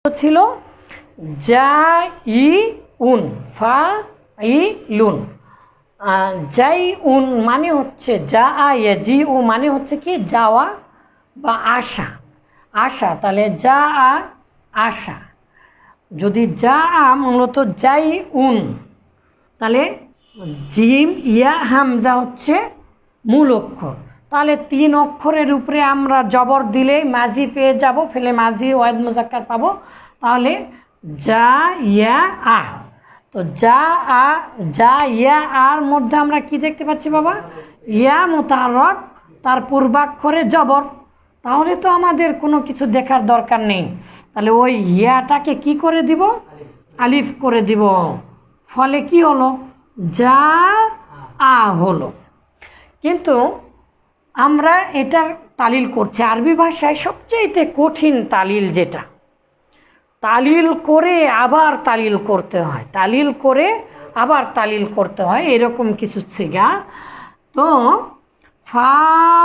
ছিল যা ই উন ফা ই লুন। যাই উন মানে হচ্ছে যা জি উ মানে হচ্ছে কি যাওয়া বা আসা আসা। তাহলে যা আসা, যদি যা মূলত যাই উন, তাহলে জিম ইয়া হামজা হচ্ছে মূল অক্ষর। তাহলে 3 অক্ষরের উপরে আমরা জবর দিলেই মাঝি পেয়ে যাব, ফেলে মাঝি ওয়াহিদ মুজাক্কার পাবো। তাহলে যা ইয়া আ, তো যা ইয়া আর মধ্যে আমরা কি দেখতে পাচ্ছি বাবা? ইয়া মুতাহাররক, তার পূর্বাক্ষরে জবর। তাহলে তো আমাদের কোনো কিছু দেখার দরকার নেই। তাহলে ওই ইয়াটাকে কি করে দিব? আলিফ করে দিব। ফলে কি হলো? যা আ হলো। কিন্তু আমরা এটার তালিল করছি, আরবি ভাষায় সবচেয়ে কঠিন তালিল যেটা, তালিল করে আবার তালিল করতে হয়, তালিল করে আবার তালিল করতে হয়, এরকম কিছু সিগা। তো ফা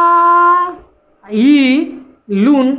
ই লুন,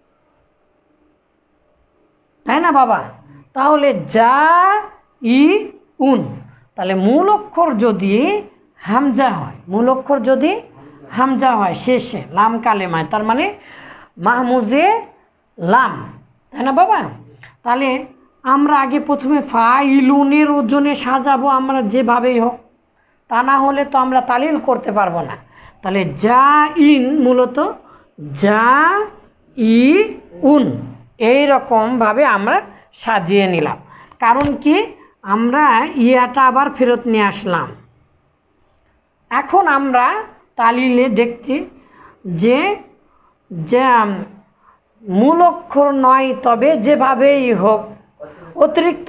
তাই না বাবা? তাহলে যা ই উন, তাহলে মূল অক্ষর যদি হামজা হয়, মূল অক্ষর যদি হামজা হয় শেষে লাম কালেমায়, তার মানে মাহমুজে লাম, তাই না বাবা? তাহলে আমরা আগে প্রথমে ফাইলুনের ওজনে সাজাবো আমরা যেভাবেই হোক, তা না হলে তো আমরা তালিল করতে পারবো না। তাহলে যা ইন মূলত যা ই উন, এইরকমভাবে আমরা সাজিয়ে নিলাম। কারণ কি, আমরা ইয়াটা আবার ফেরত নিয়ে আসলাম। এখন আমরা তালিলে দেখছি যে মূল অক্ষর নয়, তবে যেভাবেই হোক অতিরিক্ত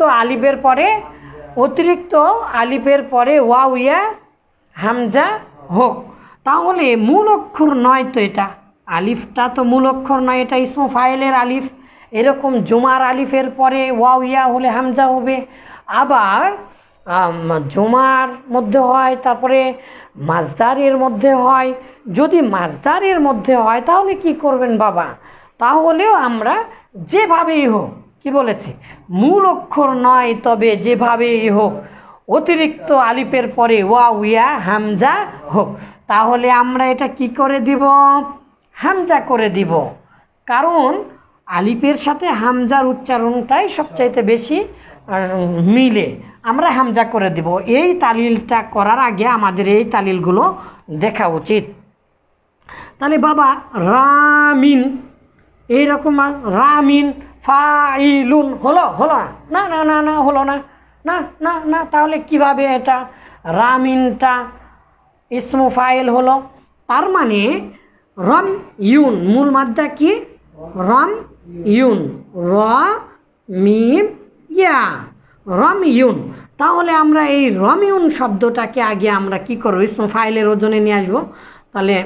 আলিফের পরে ওয়াও ইয়া হামজা হোক, তাহলে মূল অক্ষর নয় তো, এটা আলিফটা তো মূল অক্ষর নয়, এটা ইসমু ফাইলের আলিফ। এরকম জুমার আলিফের পরে ওয়াও ইয়া হলে হামজা হবে। আবার জুমার মধ্যে হয়, তারপরে মাজদারের মধ্যে হয়। যদি মাজদারের মধ্যে হয় তাহলে কি করবেন বাবা? তাহলেও আমরা যেভাবেই হোক, কি বলেছে, মূল অক্ষর নয় তবে যেভাবেই হোক অতিরিক্ত আলিফের পরে ওয়াও ইয়া হামজা হোক, তাহলে আমরা এটা কি করে দিব? হামজা করে দিব। কারণ আলিফের সাথে হামজার উচ্চারণটাই সবচাইতে বেশি মিলে, আমরা হামজা করে দিব। এই তালিলটা করার আগে আমাদের এই তালিলগুলো দেখা উচিত। তাহলে বাবা রামিন, এইরকম রামিন ফাইলুন হলো না? না না না হলো না, না না না। তাহলে কিভাবে এটা রামিনটা ইসমু ফাইল হলো? তার মানে রম ইউন, মূল মাদ্দা কি? রম ইউন, র মিম ইয়া, রম ইউন। তাহলে আমরা এই রম ইউন শব্দটাকে আগে আমরা কি করবো? ইসমু ফাইলের ওজনে নিয়ে আসবো। তাহলে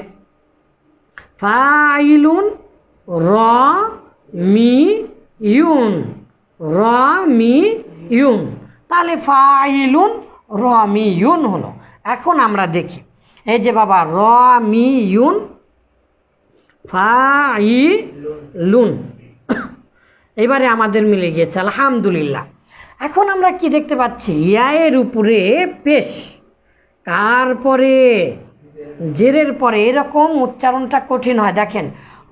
ফাইলুন র মি ইউন, র মি ইউন, তাহলে ফাইলুন র মি ইউন হলো। এখন আমরা দেখি, এই যে বাবা র মি ইউন ফাইলুন, এবারে আমাদের মিলে গিয়েছে আলহামদুলিল্লাহ। এখন আমরা কি দেখতে পাচ্ছি? ইয়ায়ের উপরে পেশ, কার পরে? জেরের পরে। এরকম উচ্চারণটা কঠিন হয়, দেখেন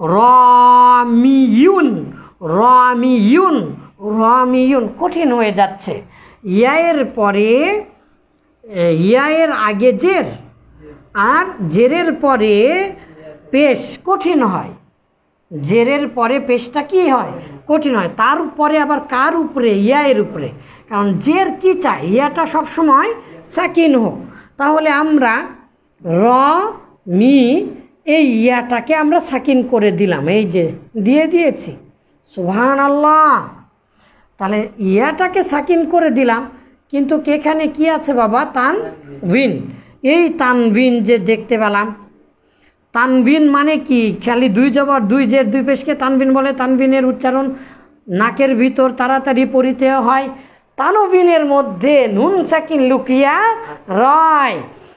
রমিউন, রমিউন, রমিউন কঠিন হয়ে যাচ্ছে। ইয়ায়ের পরে, ইয়ায়ের আগে জের, আর জেরের পরে পেশ কঠিন হয়। জেরের পরে পেশটা কি হয়? কঠিন হয়। তার উপরে আবার কার উপরে? ইয়ায়ের উপরে। কারণ জের কি চায়? ইয়াটা সবসময় সাকিন হোক। তাহলে আমরা র মি, এই ইয়াটাকে আমরা সাকিন করে দিলাম, এই যে দিয়ে দিয়েছি, সুবহানাল্লাহ। তাহলে ইয়াটাকে সাকিন করে দিলাম, কিন্তু এখানে কি আছে বাবা? তানভিন। এই তানভিন যে দেখতে পেলাম, তানভিন মানে কি? খালি 2 জবর 2 জের 2 পেশকে তানভিন বলে। তানভিনের উচ্চারণ নাকের ভিতর তাড়াতাড়ি পড়িতে হয়। তানভিনের মধ্যে নুন সাকিন লুকিয়া রয়।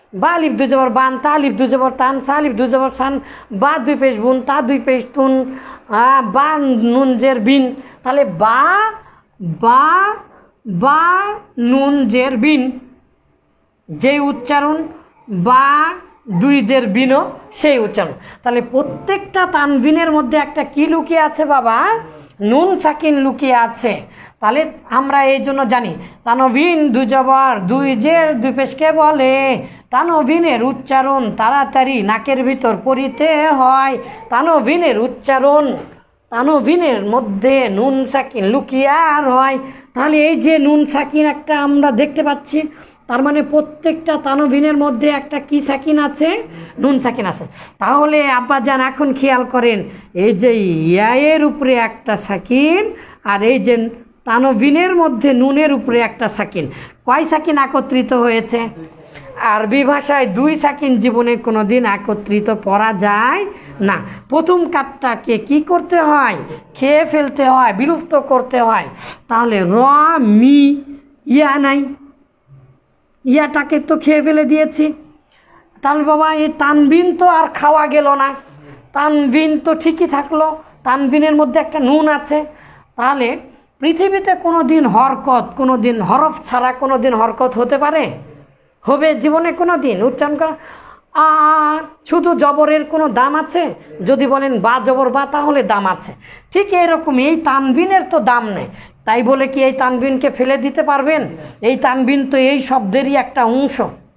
বা আলিফ দুই জবর বান, তা আলিফ দুই জবর তান, সা আলিফ দুই জবর সান, বা দুই পেশ বুন, তা দুই পেশ তুন, বা নুন জের বিন। তাহলে বা বা বা নুন জের বিন, যেই উচ্চারণ বা দুই জের বিনও সেই উচ্চারণ। তাহলে প্রত্যেকটা তানবিনের মধ্যে একটা কি লুকিয়ে আছে বাবা? নুন সাকিন লুকিয়ে আছে। তাহলে আমরা এই জন্য জানি তানবিন দুই জবর দুই জের দুই পেশকে বলে। তানবিনের উচ্চারণ তাড়াতাড়ি নাকের ভিতর পড়িতে হয়। তানবিনের উচ্চারণ, তানবিনের মধ্যে নুন সাকিন লুকিয়ে আর হয়। তাহলে এই যে নুন সাকিন একটা আমরা দেখতে পাচ্ছি, তার মানে প্রত্যেকটা তানবিনের মধ্যে একটা কি সাকিন আছে? নুন সাকিন আছে। তাহলে আব্বাজান এখন খেয়াল করেন, এই যে ইয়ায়ের উপরে একটা সাকিন আর এই যে তানবিনের মধ্যে নুনের উপরে একটা সাকিন, কয় সাকিন একত্রিত হয়েছে? আরবি ভাষায় দুই সাকিন জীবনে কোনো দিন একত্রিত পড়া যায় না। প্রথম কাঠটাকে কি করতে হয়? খেয়ে ফেলতে হয়, বিলুপ্ত করতে হয়। তাহলে র মি ইয়া নাই, ইয়াটাকে তো খেয়ে ফেলে দিয়েছি। তাহলে বাবা এই তানবিন তো আর খাওয়া গেল না, তানবিন তো ঠিকই থাকলো, তানবিনের মধ্যে একটা নুন আছে। তাহলে পৃথিবীতে কোনো দিন হরকত, কোনো দিন হরফ ছাড়া কোনো দিন হরকত হতে পারে? হবে জীবনে কোনো দিন? উচ্চারণ করা শুধু জবরের কোনো দাম আছে? যদি বলেন বা জবর বা, তাহলে দাম আছে। ঠিক এরকম এই তানবিনের তো দাম নেই। তাই বলে কি এই তানবিনকে ফেলে দিতে পারবেন? এই তানবিন তো এই শব্দেরই একটা অংশ,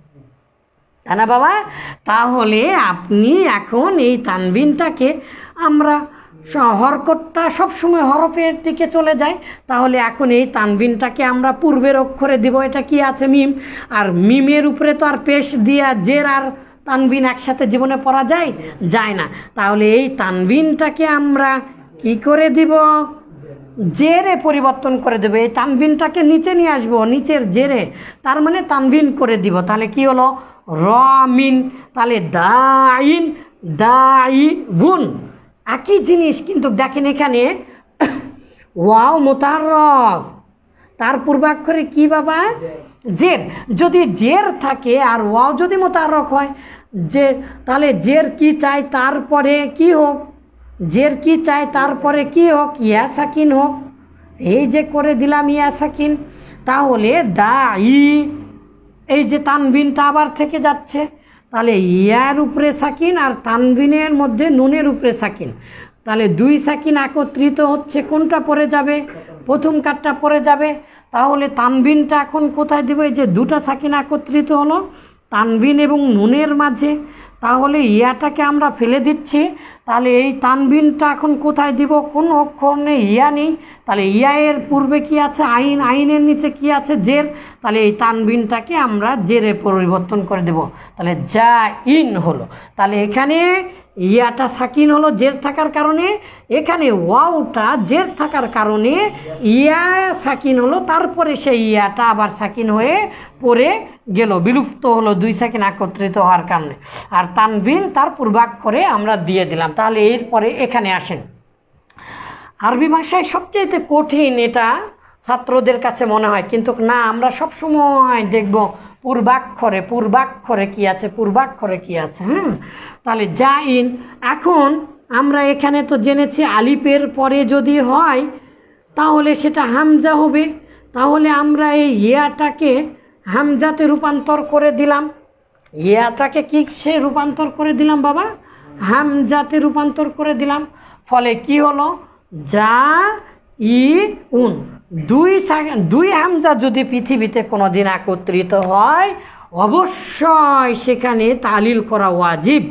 তাই না বাবা? তাহলে আপনি এখন এই তানবিনটাকে, আমরা হরকতটা সবসময় হরফের দিকে চলে যায়, তাহলে এখন এই তানবিনটাকে আমরা পূর্বের অক্ষরে দিব। এটা কি আছে? মিম। আর মিমের উপরে তো আর পেশ দিয়া জের আর তানবিন একসাথে জীবনে পড়া যায়? যায় না। তাহলে এই তানবিনটাকে আমরা কি করে দিব? জেরে পরিবর্তন করে দেবো। এই তানবিনটাকে নিচে নিয়ে আসবো, নিচের জেরে, তার মানে তানবিন করে দিব। তাহলে কি হলো? র মিন। তাহলে দাইন দাই বুন, একই জিনিস, কিন্তু দেখেন এখানে ওয়াও মোতাররফ, তার পূর্বাক্ষরে কি বাবা? জের। যদি জের থাকে আর ওয়াও যদি মোতাররফ হয়, যে তাহলে জের কি চাই? তারপরে কি হোক? জের কি চাই? তারপরে কি হোক? ইয়া সাকিন হোক। এই যে করে দিলাম ইয়া সাকিন। তাহলে দাই, এই যে তানবিনটা আবার থেকে যাচ্ছে। তাহলে ইয়ার উপরে সাকিন আর তানবিনের মধ্যে নুনের উপরে সাকিন, তাহলে দুই সাকিন একত্রিত হচ্ছে। কোনটা পড়ে যাবে? প্রথম কাঠটা পড়ে যাবে। তাহলে তানবিনটা এখন কোথায় দেব? এই যে দুটা সাকিন একত্রিত হলো তানবিন এবং নুনের মাঝে, তাহলে ইয়াটাকে আমরা ফেলে দিচ্ছি। তাহলে এই তানবিনটা এখন কোথায় দিব? কোনো অক্ষর নেই, ইয়া নেই। তাহলে ইয়া এর পূর্বে কি আছে? আইন। আইনের নিচে কি আছে? জের। তাহলে এই তানবিনটাকে আমরা জেরে পরিবর্তন করে দেব। তাহলে যা ইন হলো। তাহলে এখানে ইয়াটা সাকিন হলো জের থাকার কারণে, এখানে ওয়াওটা জের থাকার কারণে ইয়া সাকিন হলো, তারপরে সেই ইয়াটা আবার সাকিন হয়ে পড়ে গেল, বিলুপ্ত হলো দুই সাকিন একত্রিত হওয়ার কারণে। আর তানবিন তার পূর্বাক্ষরে আমরা দিয়ে দিলাম। তাহলে এরপরে এখানে আসেন, আরবি ভাষায় সবচেয়ে কঠিন এটা ছাত্রদের কাছে মনে হয়, কিন্তু না, আমরা সবসময় দেখব পূর্বাক্ষরে, পূর্বাক্ষরে কি আছে, পূর্বাক্ষরে কি আছে। হ্যাঁ, তাহলে যা ইন। এখন আমরা এখানে তো জেনেছি আলিফের পরে যদি হয় তাহলে সেটা হামজা হবে। তাহলে আমরা এই ইয়াটাকে হামজাতে রূপান্তর করে দিলাম। ইয়াটাকে কি সে রূপান্তর করে দিলাম বাবা? হামজাতে রূপান্তর করে দিলাম। ফলে কি হলো? যা ই উন। দুই হামজা যদি পৃথিবীতে কোনো দিন একত্রিত হয়, অবশ্যই সেখানে তালিল করা ওয়াজিব।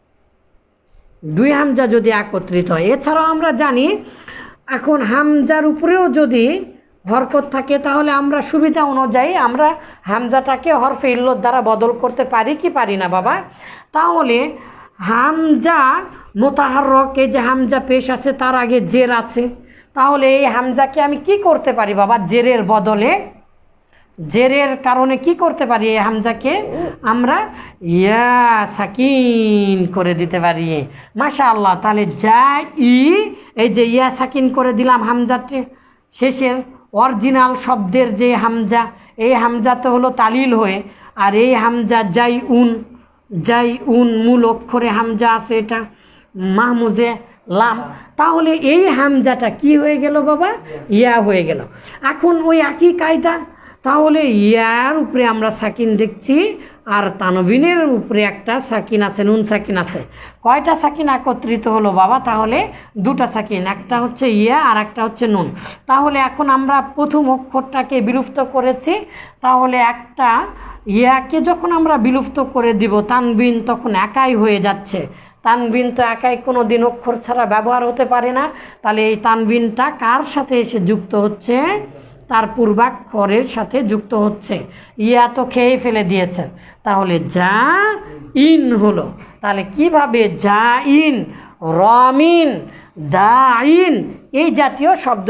দুই হামজা যদি একত্রিত হয়। এছাড়াও আমরা জানি এখন হামজার উপরেও যদি হরকত থাকে, তাহলে আমরা সুবিধা অনুযায়ী আমরা হামজাটাকে হরফে ইল্লত দ্বারা বদল করতে পারি কি পারি না বাবা? তাহলে হামজা মোতাহাররক, এই যে হামজা পেশ আছে তার আগে জের আছে, তাহলে এই হামজাকে আমি কি করতে পারি বাবা? জেরের বদলে, জেরের কারণে কি করতে পারি? এই হামজাকে আমরা ইয়া সাকিন করে দিতে পারি। মাশাআল্লাহ। তাহলে যা ই, এই যে ইয়া সাকিন করে দিলাম হামজাতে, শেষের অরিজিনাল শব্দের যে হামজা, এই হামজা তো হলো তালিল হয়ে আর এই হামজা যাই উন মূল অক্ষরে হামজা আছে, এটা মাহমুজে লাম, তাহলে এই হামজাটা কি হয়ে গেল বাবা? ইয়া হয়ে গেল। এখন ওই একই কায়দা, তাহলে ইয়ার উপরে আমরা সাকিন দেখছি আর তানবিনের উপরে একটা সাকিন আছে, নুন সাকিন আছে। কয়টা সাকিন একত্রিত হলো বাবা? তাহলে দুটা সাকিন, একটা হচ্ছে ইয়া আর একটা হচ্ছে নুন। তাহলে এখন আমরা প্রথম অক্ষরটাকে বিলুপ্ত করেছি, তাহলে একটা ইয়াকে যখন আমরা বিলুপ্ত করে দিব তানবিন তখন একাই হয়ে যাচ্ছে। তানবিন তো একাই কোনো দিন অক্ষর ছাড়া ব্যবহার হতে পারে না, তাহলে এই তানবিনটা কার সাথে এসে যুক্ত হচ্ছে? তার পূর্বাক্ষরের সাথে যুক্ত হচ্ছে। ইয়া তো খেয়ে ফেলে দিয়েছেন, তাহলে যা ইন হলো। তাহলে কিভাবে যা ইন, রমিন, দা ইন এই জাতীয় শব্দ